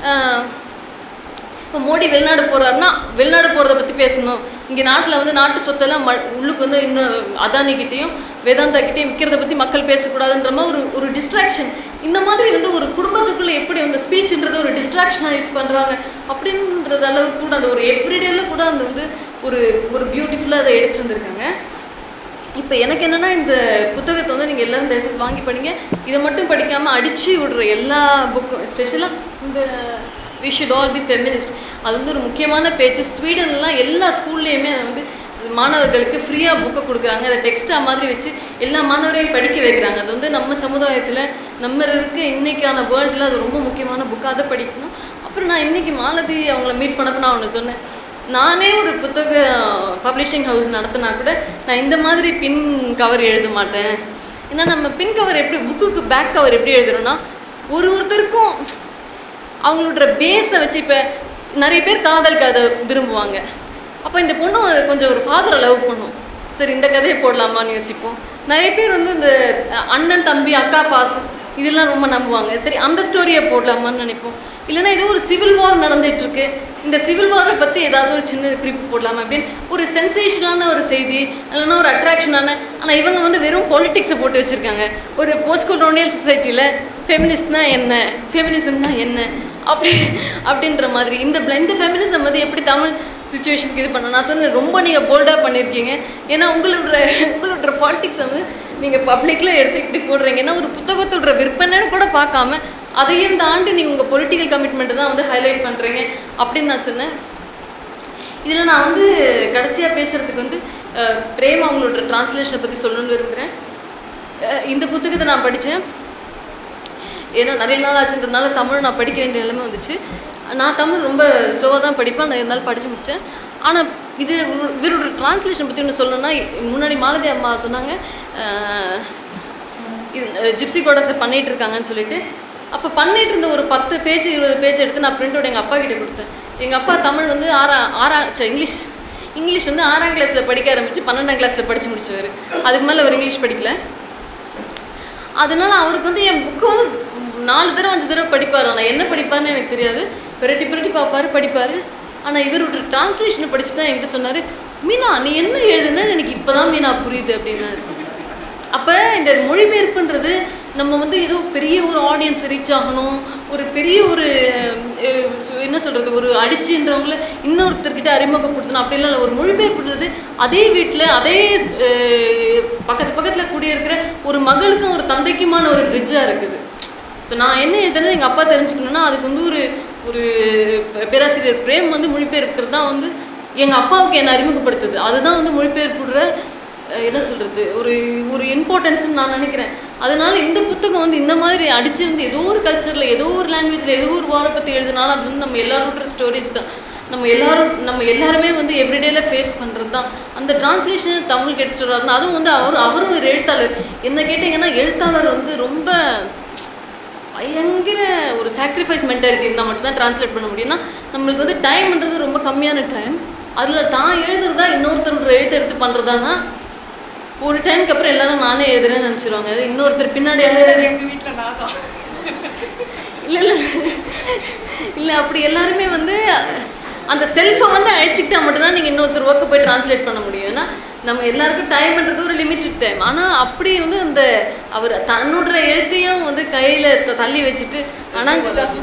இப்போ மோடி வெளிநாடு போகிறாருன்னா வெளிநாடு போகிறத பற்றி பேசணும், இங்கே நாட்டில் வந்து நாட்டு சொத்தெல்லாம் ம உள்ளுக்கு வந்து இன்னும் அதானிக்கிட்டேயும் வேதாந்தாக்கிட்டேயும் விற்கிறத பற்றி மக்கள் பேசக்கூடாதுன்ற மாதிரி ஒரு ஒரு டிஸ்ட்ராக்ஷன். இந்த மாதிரி வந்து ஒரு குடும்பத்துக்குள்ளே எப்படி வந்து ஸ்பீச்சுன்றது ஒரு டிஸ்ட்ராக்ஷனாக யூஸ் பண்ணுறாங்க அப்படின்றது அளவுக்கு கூட அந்த ஒரு எவ்ரிடேல கூட அந்த வந்து ஒரு ஒரு பியூட்டிஃபுல்லாக அதை எடுத்துகிட்டு வந்திருக்காங்க. இப்போ எனக்கு என்னென்னா, இந்த புத்தகத்தை வந்து நீங்கள் எல்லோரும் தேசத்தை வாங்கி படிங்க. இதை மட்டும் படிக்காமல் அடித்து விடுற எல்லா புக்கும், எஸ்பெஷலாக இந்த we should all be feminist, அது வந்து ஒரு முக்கியமான பேச்சு. ஸ்வீடன்லாம் எல்லா ஸ்கூல்லேயுமே அதை வந்து மாணவர்களுக்கு ஃப்ரீயாக புக்கை கொடுக்குறாங்க, அதை டெக்ஸ்ட்டாக மாதிரி வச்சு எல்லா மாணவரையும் படிக்க வைக்கிறாங்க. அது வந்து நம்ம சமுதாயத்தில் நம்ம இருக்க இன்றைக்கான வேர்ல்டில் அது ரொம்ப முக்கியமான புக்காக அதை படிக்கணும். அப்புறம் நான் இன்றைக்கி மாலதி அவங்கள மீட் பண்ணப்போ நான் ஒன்று சொன்னேன், நானே ஒரு புத்தக பப்ளிஷிங் ஹவுஸ் நடத்தினா கூட நான் இந்த மாதிரி பின் கவர் எழுத மாட்டேன். ஏன்னா நம்ம பின் கவர் எப்படி புக்குக்கு பேக் கவர் எப்படி எழுதுறோன்னா, ஒரு ஒருத்தருக்கும் அவங்களோட பேஸை வச்சு, இப்போ நிறைய பேர் காதல் கதை விரும்புவாங்க, அப்போ இந்த பொண்ணு கொஞ்சம் ஒரு ஃபாதரை லவ் பண்ணும், சரி இந்த கதையை போடலாமான்னு யோசிப்போம். நிறைய பேர் வந்து இந்த அண்ணன் தம்பி அக்கா பாசம் இதெல்லாம் ரொம்ப நம்புவாங்க, சரி அந்த ஸ்டோரியை போடலாமான்னு நினைப்போம். இல்லைனா ஏதோ ஒரு சிவில் வார் நடந்துகிட்ருக்கு, இந்த சிவில் வாரை பற்றி ஏதாவது ஒரு சின்ன குறிப்பு போடலாமா அப்படின்னு ஒரு சென்சேஷனான ஒரு செய்தி, இல்லைனா ஒரு அட்ராக்ஷனான. ஆனால் இவங்க வந்து வெறும் பாலிட்டிக்ஸை போட்டு வச்சுருக்காங்க. ஒரு போஸ்ட் கொலோனியல் சொசைட்டியில் ஃபெமினிஸ்ட்னா என்ன, ஃபெமினிசம்னா என்ன அப்படி அப்படின்ற மாதிரி இந்த இந்த ஃபெமினிசம் வந்து எப்படி தமிழ் சுச்சுவேஷனுக்கு இது பண்ண நான் சொன்னேன். ரொம்ப நீங்கள் போல்டாக பண்ணியிருக்கீங்க, ஏன்னா உங்களோட உங்களோட பாலிட்டிக்ஸை வந்து நீங்கள் பப்ளிக்கில் எடுத்து இப்படி போடுறீங்க. ஏன்னா ஒரு புத்தகத்தோட விற்பனைன்னு கூட பார்க்காம அதையும் தாண்டி நீங்கள் உங்கள் பொலிட்டிக்கல் கமிட்மெண்ட்டை தான் வந்து ஹைலைட் பண்ணுறீங்க அப்படின்னு நான் சொன்னேன். இதில் நான் வந்து கடைசியாக பேசுகிறதுக்கு வந்து பிரேம் அவங்களோட டிரான்ஸ்லேஷனை பற்றி சொல்லணும்னு விரும்புகிறேன். இந்த புத்தகத்தை நான் படித்தேன், ஏன்னா நிறைய நாள் ஆச்சுன்றதுனால தமிழ் நான் படிக்க வேண்டிய நிலைமை வந்துச்சு. நான் தமிழ் ரொம்ப ஸ்லோவாக தான் படிப்பேன், நான் இருந்தாலும் படித்து முடித்தேன். ஆனால் இது இவரோட டிரான்ஸ்லேஷன் பற்றி ஒன்று சொல்லணும்னா, முன்னாடி மாலதி அம்மா சொன்னாங்க இது ஜிப்சி கோடஸை பண்ணிகிட்டு இருக்காங்கன்னு சொல்லிட்டு அப்போ பண்ணிகிட்டு இருந்த ஒரு பத்து பேஜ் இருபது பேஜ் எடுத்து நான் பிரிண்ட் அவுட் எங்கள் அப்பா கிட்டே கொடுத்தேன். எங்கள் அப்பா தமிழ் வந்து ஆறா ஆறா இங்கிலீஷ் இங்கிலீஷ் வந்து ஆறாம் கிளாஸில் படிக்க ஆரம்பித்து பன்னெண்டாம் கிளாஸில் படித்து முடிச்சவர். அதுக்கு மேலே அவர் இங்கிலீஷ் படிக்கல. அதனால அவருக்கு வந்து என் புக்கு வந்து நாலு தடவை அஞ்சு தடவை படிப்பார். ஆனால் என்ன படிப்பார்னு எனக்கு தெரியாது. பிரட்டி பிரட்டி பார்ப்பார், படிப்பார். ஆனால் இவர் ஒரு டிரான்ஸ்லேஷனை படித்து தான் என்கிட்ட சொன்னார், மீனா நீ என்ன எழுதுன்னு எனக்கு இப்போ தான் மீனா புரியுது அப்படின்னாரு. அப்போ இந்த மொழிபெயர்ப்புன்றது நம்ம வந்து ஏதோ பெரிய ஒரு ஆடியன்ஸ் ரீச் ஆகணும், ஒரு பெரிய ஒரு என்ன சொல்கிறது, ஒரு அடிச்சுன்றவங்கள இன்னொருத்தர்கிட்ட அறிமுகப்படுத்தணும் அப்படிலாம் இல்லை. ஒரு மொழிபெயர்ப்புன்றது அதே வீட்டில் அதே பக்கத்து பக்கத்தில் கூடியிருக்கிற ஒரு மகளுக்கும் ஒரு தந்தைக்குமான ஒரு பிரிட்ஜாக இருக்குது. இப்போ நான் என்ன எழுதுன்னு எங்கள் அப்பா தெரிஞ்சுக்கணுன்னா அதுக்கு வந்து ஒரு ஒரு பேராசிரியர் பிரேம் வந்து மொழிபெயர்க்கிறது தான் வந்து எங்கள் அப்பாவுக்கு என்னை அறிமுகப்படுத்துது. அதுதான் வந்து மொழிபெயர்ப்புடுற என்ன சொல்கிறது ஒரு ஒரு இம்பார்ட்டன்ஸ்ன்னு நான் நினைக்கிறேன். அதனால் இந்த புத்தகம் வந்து இந்த மாதிரி அடித்து வந்து ஏதோ ஒரு கல்ச்சரில் ஏதோ ஒரு லாங்குவேஜில் ஏதோ ஒரு வாரை பற்றி எழுதினாலும் அது வந்து நம்ம எல்லாரோட ஸ்டோரிஸ் தான். நம்ம எல்லாரும் நம்ம எல்லாருமே வந்து எவ்ரிடேல ஃபேஸ் பண்ணுறது தான். அந்த டிரான்ஸ்லேஷன் தமிழுக்கு எடுத்துகிட்டு வராருன்னா அதுவும் வந்து அவர் அவரும் ஒரு எழுத்தாளர். என்ன கேட்டிங்கன்னா எழுத்தாளர் வந்து ரொம்ப பயங்கர ஒரு சாக்ரிஃபைஸ் மென்டாலிட்டி இருந்தால் மட்டும்தான் ட்ரான்ஸ்லேட் பண்ண முடியும்னா நம்மளுக்கு வந்து டைம்ன்றது ரொம்ப கம்மியான டைம். அதில் தான் எழுதுறதா இன்னொருத்தரோட எழுத்து எடுத்து பண்ணுறதானா ஒரு டைமுக்கு அப்புறம் எல்லாரும் நானே எழுதுறேன்னு நினச்சிருவாங்க. அது இன்னொருத்தர் பின்னாடியால எங்கள் வீட்டில் நான் தான் இல்லை இல்லை இல்லை அப்படி எல்லாருமே வந்து அந்த செல்ஃபை வந்து அழிச்சிக்கிட்டா மட்டும்தான் நீங்கள் இன்னொருத்தர் ஒர்க்கை போய் ட்ரான்ஸ்லேட் பண்ண முடியும். ஏன்னா நம்ம எல்லாருக்கும் டைம்ன்றது ஒரு லிமிட்டட் டைம். ஆனால் அப்படி வந்து அந்த அவர் தன்னோட எழுத்தையும் வந்து கையில் தள்ளி வச்சுட்டு ஆனால்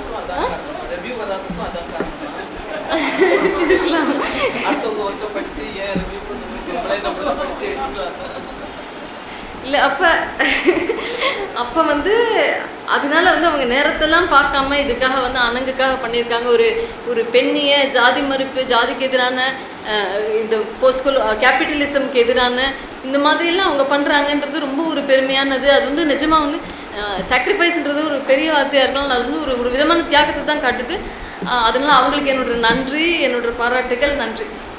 இல்லை அப்போ அப்போ வந்து அதனால வந்து அவங்க நேரத்தெல்லாம் பார்க்காம இதுக்காக வந்து அணங்குக்காக பண்ணியிருக்காங்க. ஒரு ஒரு பெண்ணிய ஜாதி மறுப்பு, ஜாதிக்கு எதிரான இந்த போஸ்கோல் கேபிட்டலிசம்க்கு எதிரான இந்த மாதிரிலாம் அவங்க பண்ணுறாங்கன்றது ரொம்ப ஒரு பெருமையானது. அது வந்து நிஜமாக வந்து சாக்ரிஃபைஸ்ன்றது ஒரு பெரிய வார்த்தையாக இருக்கலாம். அது வந்து ஒரு ஒரு விதமான தியாகத்தை தான் காட்டுது. அதனால் அவங்களுக்கு என்னோட நன்றி, என்னோட பாராட்டுகள். நன்றி.